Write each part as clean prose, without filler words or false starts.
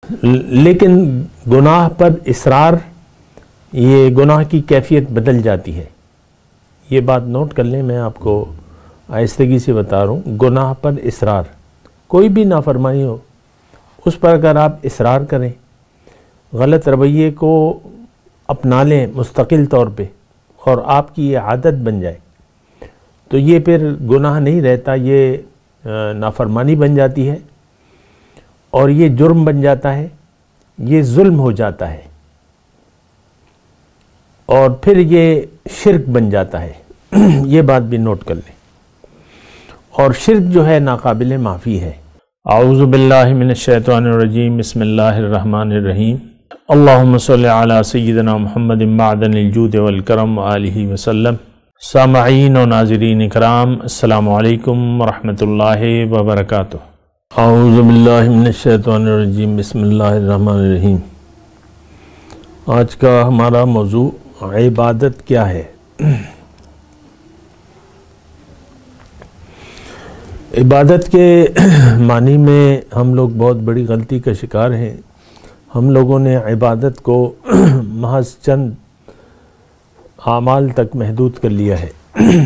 لیکن گناہ پر اصرار، یہ گناہ کی کیفیت بدل جاتی ہے۔ یہ بات نوٹ کر لیں، میں آپ کو آہستگی سے بتا رہا ہوں۔ گناہ پر اصرار، کوئی بھی نافرمانی ہو اس پر اگر آپ اصرار کریں، غلط رویے کو اپنا لیں مستقل طور پہ اور آپ کی یہ عادت بن جائے تو یہ پھر گناہ نہیں رہتا، یہ نافرمانی بن جاتی ہے اور یہ جرم بن جاتا ہے، یہ ظلم ہو جاتا ہے اور پھر یہ شرک بن جاتا ہے۔ یہ بات بھی نوٹ کر لیں، اور شرک جو ہے ناقابل معافی ہے۔ اعوذ باللہ من الشیطان الرجیم، بسم اللہ الرحمن الرحیم۔ اللہم صلی علی سیدنا محمد معدن الجود والکرم آلہ وسلم۔ سامعین و ناظرین اکرام، السلام علیکم ورحمۃ اللہ وبرکاتہ۔ اعوذ باللہ من الشیطان الرجیم، بسم اللہ الرحمن الرحیم۔ آج کا ہمارا موضوع عبادت کیا ہے۔ عبادت کے معنی میں ہم لوگ بہت بڑی غلطی کا شکار ہیں۔ ہم لوگوں نے عبادت کو محض چند اعمال تک محدود کر لیا ہے۔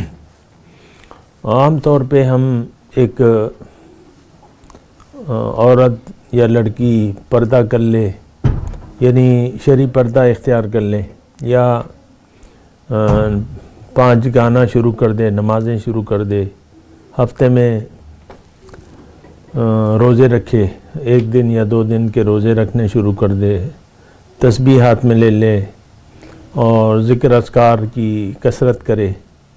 عام طور پہ ہم ایک عورت یا لڑکی پردہ کر لے، یعنی شرعی پردہ اختیار کر لیں، یا 5 گانا شروع کر دے، نمازیں شروع کر دے، ہفتے میں روزے رکھے، 1 دن یا 2 دن کے روزے رکھنے شروع کر دے، تسبیح ہاتھ میں لے لے اور ذکر اذکار کی کثرت کرے،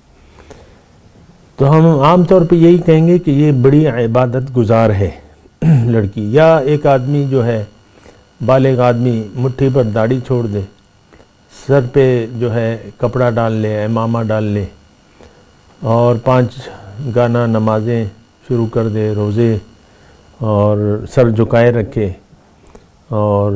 تو ہم عام طور پہ یہی کہیں گے کہ یہ بڑی عبادت گزار ہے لڑکی۔ یا ایک آدمی جو ہے، بالغ آدمی، مٹھی پر داڑھی چھوڑ دے، سر پہ جو ہے کپڑا ڈال لے، امامہ ڈال لے اور 5 گانا نمازیں شروع کر دے، روزے اور سر جھکائے رکھے، اور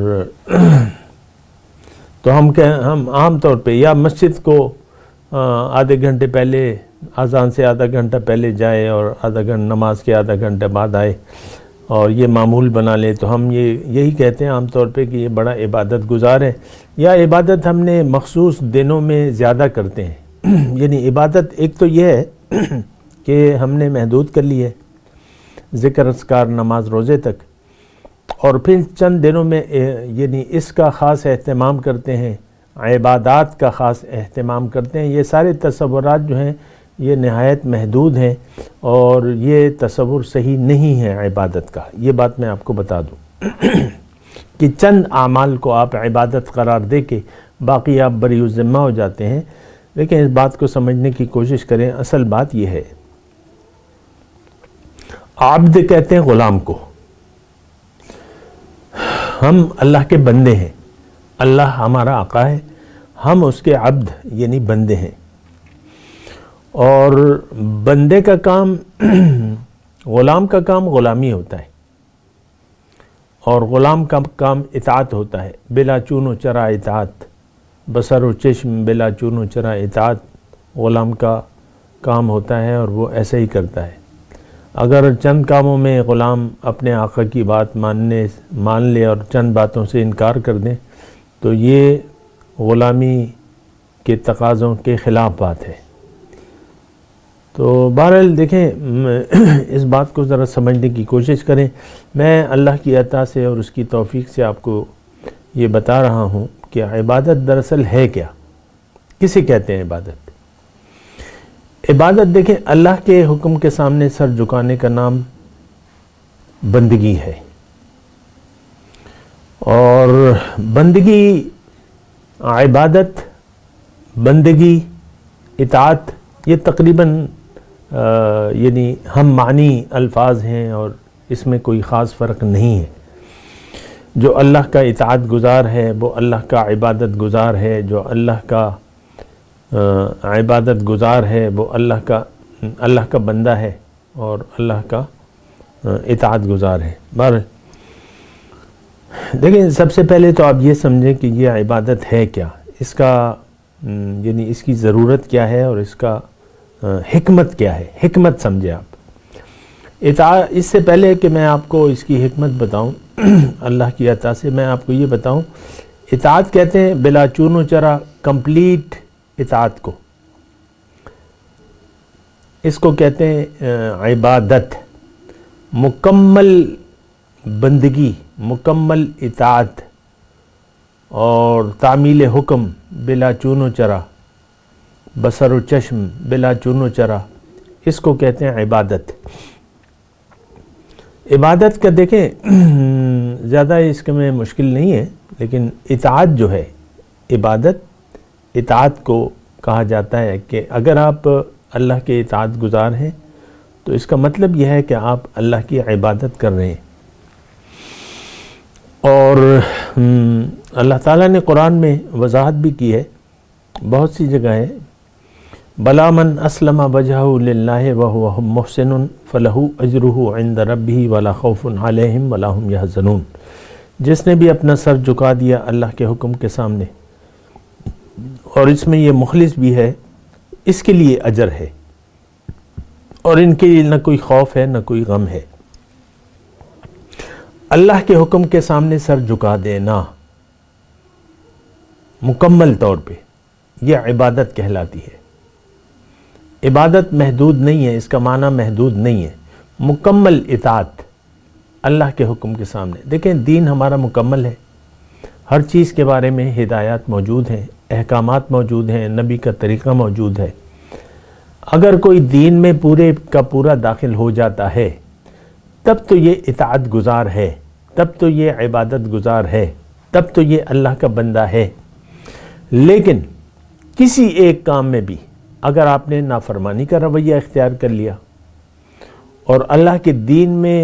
تو ہم عام طور پہ یا مسجد کو آدھے گھنٹے پہلے، اذان سے آدھا گھنٹہ پہلے جائے اور نماز کے آدھا گھنٹہ بعد آئے اور یہ معمول بنا لے، تو ہم یہی کہتے ہیں عام طور پہ کہ یہ بڑا عبادت گزار ہے۔ یا عبادت ہم نے مخصوص دنوں میں زیادہ کرتے ہیں، یعنی عبادت ایک تو یہ ہے کہ ہم نے محدود کر لی ہے ذکر اذکار نماز روزے تک، اور پھر چند دنوں میں یعنی اس کا خاص اہتمام کرتے ہیں، عبادات کا خاص اہتمام کرتے ہیں۔ یہ سارے تصورات جو ہیں یہ نہایت محدود ہیں اور یہ تصور صحیح نہیں ہے عبادت کا۔ یہ بات میں آپ کو بتا دوں کہ چند اعمال کو آپ عبادت قرار دے کے باقی آپ بری الذمہ ہو جاتے ہیں، لیکن اس بات کو سمجھنے کی کوشش کریں۔ اصل بات یہ ہے، عبد کہتے ہیں غلام کو، ہم اللہ کے بندے ہیں، اللہ ہمارا آقا ہے، ہم اس کے عبد یعنی بندے ہیں، اور بندے کا کام غلام کا کام غلامی ہوتا ہے اور غلام کا کام اطاعت ہوتا ہے، بلا چون و چرا اطاعت، بصر و چشم بلا چون و چرا اطاعت غلام کا کام ہوتا ہے اور وہ ایسا ہی کرتا ہے۔ اگر چند کاموں میں غلام اپنے آقا کی بات مان لے اور چند باتوں سے انکار کر دیں تو یہ غلامی کے تقاضوں کے خلاف بات ہے۔ تو بہرحال دیکھیں، اس بات کو ذرا سمجھنے کی کوشش کریں۔ میں اللہ کی عطا سے اور اس کی توفیق سے آپ کو یہ بتا رہا ہوں کہ عبادت دراصل ہے کیا، کسے کہتے ہیں عبادت۔ عبادت دیکھیں، اللہ کے حکم کے سامنے سر جھکانے کا نام بندگی ہے، اور بندگی، عبادت، بندگی، اطاعت، یہ تقریباً یعنی ہم معنی الفاظ ہیں اور اس میں کوئی خاص فرق نہیں ہے۔ جو اللہ کا اطاعت گزار ہے وہ اللہ کا عبادت گزار ہے، جو اللہ کا عبادت گزار ہے وہ اللہ کا بندہ ہے اور اللہ کا اطاعت گزار ہے۔ بہرحال دیکھیں، سب سے پہلے تو آپ یہ سمجھیں کہ یہ عبادت ہے کیا، اس کا یعنی اس کی ضرورت کیا ہے اور اس کا حکمت کیا ہے۔ حکمت سمجھے آپ۔ اس سے پہلے کہ میں آپ کو اس کی حکمت بتاؤں، اللہ کی عطا سے میں آپ کو یہ بتاؤں، اطاعت کہتے ہیں بلا چون و چرا کمپلیٹ اطاعت کو، اس کو کہتے ہیں عبادت، مکمل بندگی، مکمل اطاعت اور تعمیل حکم بلا چون و چرا، بصر و چشم بلا چون و چرا، اس کو کہتے ہیں عبادت۔ عبادت کا دیکھیں زیادہ اس کے میں مشکل نہیں ہے، لیکن اطاعت جو ہے، عبادت اطاعت کو کہا جاتا ہے کہ اگر آپ اللہ کے اطاعت گزار ہیں تو اس کا مطلب یہ ہے کہ آپ اللہ کی عبادت کر رہے ہیں۔ اور اللہ تعالیٰ نے قرآن میں وضاحت بھی کی ہے بہت سی جگہ ہے، بلا من اسلم وجہہ للہ وہو محسن فلہ اجرہ عند ربہ ولا خوف علیہم ولا ہم یحزنون، جس نے بھی اپنا سر جھکا دیا اللہ کے حکم کے سامنے اور اس میں یہ مخلص بھی ہے، اس کے لیے اجر ہے اور ان کے لیے نہ کوئی خوف ہے نہ کوئی غم ہے۔ اللہ کے حکم کے سامنے سر جھکا دینا مکمل طور پہ یہ عبادت کہلاتی ہے۔ عبادت محدود نہیں ہے، اس کا معنی محدود نہیں ہے، مکمل اطاعت اللہ کے حکم کے سامنے۔ دیکھیں دین ہمارا مکمل ہے، ہر چیز کے بارے میں ہدایات موجود ہیں، احکامات موجود ہیں، نبی کا طریقہ موجود ہے۔ اگر کوئی دین میں پورے کا پورا داخل ہو جاتا ہے تب تو یہ اطاعت گزار ہے، تب تو یہ عبادت گزار ہے، تب تو یہ اللہ کا بندہ ہے۔ لیکن کسی ایک کام میں بھی اگر آپ نے نافرمانی کا رویہ اختیار کر لیا اور اللہ کے دین میں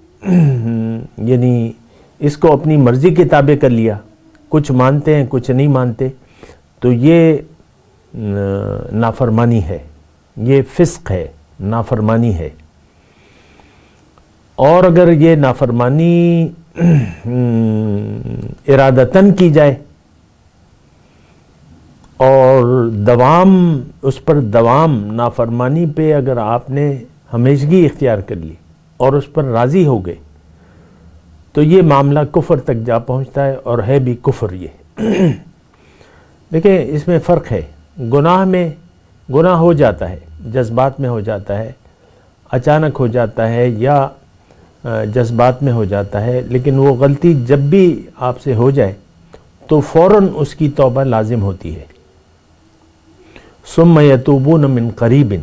یعنی اس کو اپنی مرضی کے تابع کر لیا، کچھ مانتے ہیں کچھ نہیں مانتے، تو یہ نافرمانی ہے، یہ فسق ہے، نافرمانی ہے۔ اور اگر یہ نافرمانی ارادتاً کی جائے اور اس پر دوام نافرمانی پہ اگر آپ نے ہمیشگی اختیار کر لی اور اس پر راضی ہو گئے تو یہ معاملہ کفر تک جا پہنچتا ہے اور ہے بھی کفر یہ۔ دیکھیں اس میں فرق ہے، گناہ ہو جاتا ہے، جذبات میں ہو جاتا ہے، اچانک ہو جاتا ہے یا جذبات میں ہو جاتا ہے، لیکن وہ غلطی جب بھی آپ سے ہو جائے تو فوراً اس کی توبہ لازم ہوتی ہے۔ ثم یتوبون من قریب،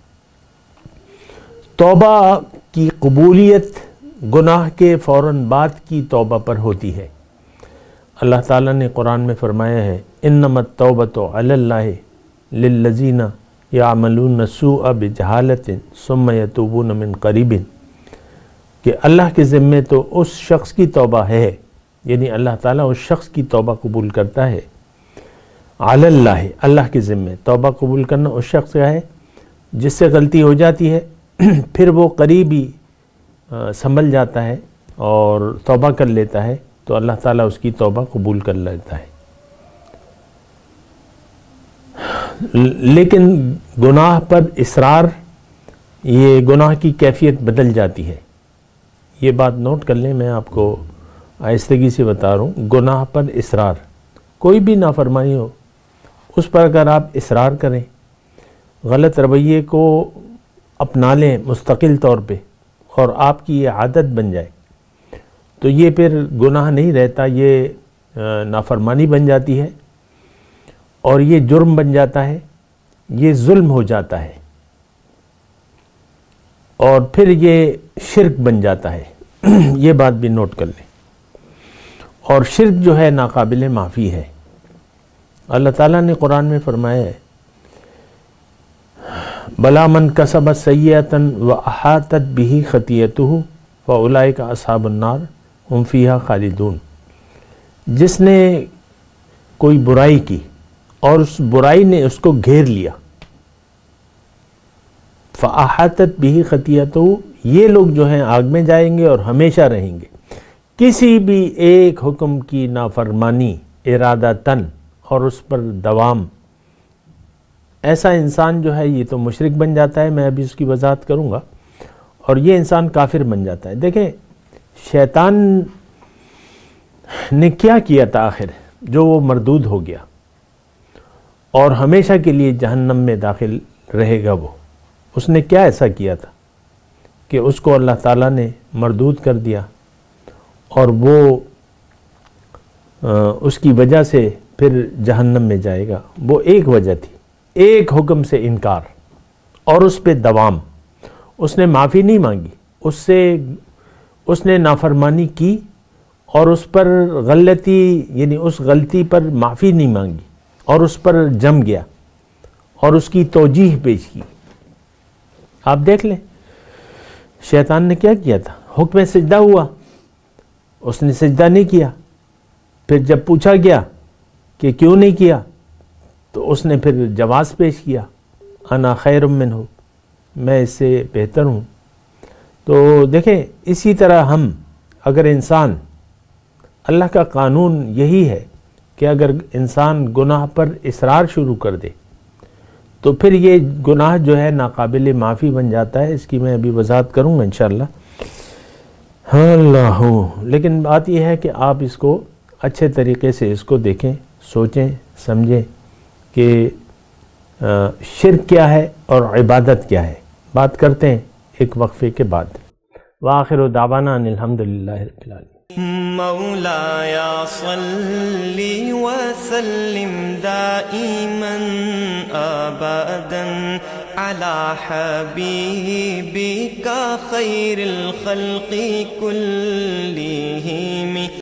توبہ کی قبولیت گناہ کے فوراً بعد کی توبہ پر ہوتی ہے۔ اللہ تعالیٰ نے قرآن میں فرمایا ہے انما التوبۃ علی اللہ للذین یعملون السوء بجہالۃ ثم یتوبون من قریب، کہ اللہ کے ذمے تو اس شخص کی توبہ ہے، یعنی اللہ تعالیٰ اس شخص کی توبہ قبول کرتا ہے، علی اللہ، اللہ کے ذمے توبہ قبول کرنا اس شخص کا ہے جس سے غلطی ہو جاتی ہے، پھر وہ قریب ہی سنبھل جاتا ہے اور توبہ کر لیتا ہے تو اللہ تعالیٰ اس کی توبہ قبول کر لیتا ہے۔ لیکن گناہ پر اصرار، یہ گناہ کی کیفیت بدل جاتی ہے، یہ بات نوٹ کر لیں، میں آپ کو آہستگی سے بتا رہا ہوں۔ گناہ پر اصرار، کوئی بھی نافرمانی ہو اس پر اگر آپ اصرار کریں، غلط رویے کو اپنا لیں مستقل طور پہ اور آپ کی یہ عادت بن جائے تو یہ پھر گناہ نہیں رہتا، یہ نافرمانی بن جاتی ہے اور یہ جرم بن جاتا ہے، یہ ظلم ہو جاتا ہے اور پھر یہ شرک بن جاتا ہے۔ یہ بات بھی نوٹ کر لیں، اور شرک جو ہے ناقابل معافی ہے۔ اللہ تعالیٰ نے قرآن میں فرمایا ہے بلا من کسب سیئۃ واحاطت بہ خطیئتہ فاولئک اصحاب النار ہم فیہا خالدون، جس نے کوئی برائی کی اور اس برائی نے اس کو گھیر لیا، فاحاطت بہ خطیئتہ، یہ لوگ جو ہیں آگ میں جائیں گے اور ہمیشہ رہیں گے۔ کسی بھی ایک حکم کی نافرمانی ارادتاً اور اس پر دوام، ایسا انسان جو ہے یہ تو مشرک بن جاتا ہے، میں ابھی اس کی وضاحت کروں گا، اور یہ انسان کافر بن جاتا ہے۔ دیکھیں شیطان نے کیا کیا تھا آخر جو وہ مردود ہو گیا اور ہمیشہ کے لیے جہنم میں داخل رہے گا؟ وہ اس نے کیا ایسا کیا تھا کہ اس کو اللہ تعالیٰ نے مردود کر دیا اور وہ اس کی وجہ سے پھر جہنم میں جائے گا؟ وہ ایک وجہ تھی، ایک حکم سے انکار اور اس پہ دوام۔ اس نے معافی نہیں مانگی، اس نے نافرمانی کی اور اس پر غلطی یعنی اس غلطی پر معافی نہیں مانگی اور اس پر جم گیا اور اس کی توجیہ پیش کی۔ آپ دیکھ لیں شیطان نے کیا کیا تھا، حکم سجدہ ہوا، اس نے سجدہ نہیں کیا، پھر جب پوچھا گیا کہ کیوں نہیں کیا تو اس نے پھر جواز پیش کیا، انا خیر منہ، میں اس سے بہتر ہوں۔ تو دیکھیں اسی طرح ہم اگر انسان، اللہ کا قانون یہی ہے کہ اگر انسان گناہ پر اصرار شروع کر دے تو پھر یہ گناہ جو ہے ناقابل معافی بن جاتا ہے۔ اس کی میں ابھی وضاحت کروں گا انشاءاللہ۔ اللہ، لیکن بات یہ ہے کہ آپ اس کو اچھے طریقے سے اس کو دیکھیں، سوچیں، سمجھیں کہ شرک کیا ہے اور عبادت کیا ہے۔ بات کرتے ہیں ایک وقفے کے بعد۔ وآخر دعوانا ان الحمدللہ رب العالمین۔ مولایا صلی وسلم دائما ابدا علی حبیبک خیر الخلق کلہم۔